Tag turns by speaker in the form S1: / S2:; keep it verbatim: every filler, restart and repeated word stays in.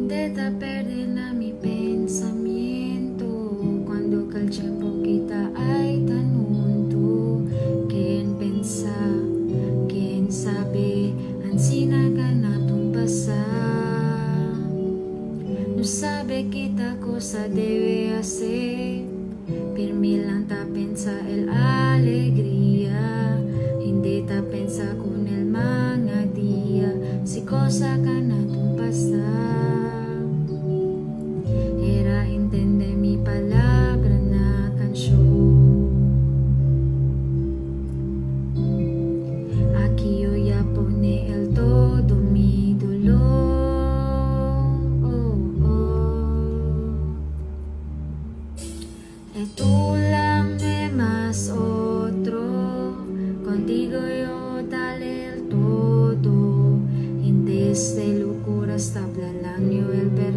S1: Intenta perderla mi pensamiento cuando que el tiempo quita ay tan junto. ¿Quién pensa? ¿Quién sabe? Ansina ka na pasar. No sabe kita cosa debe hacer. Pirmi lang ta pensa el alegría. Hindi ta pensa con el mga dia. Si cosa ka na pasar. Era entender mi palabra na canción. Aquí yo ya pone el todo mi dolor. Oh, oh. Y tú lang me más otro. Contigo yo dale el todo. En desde locura hasta hablar el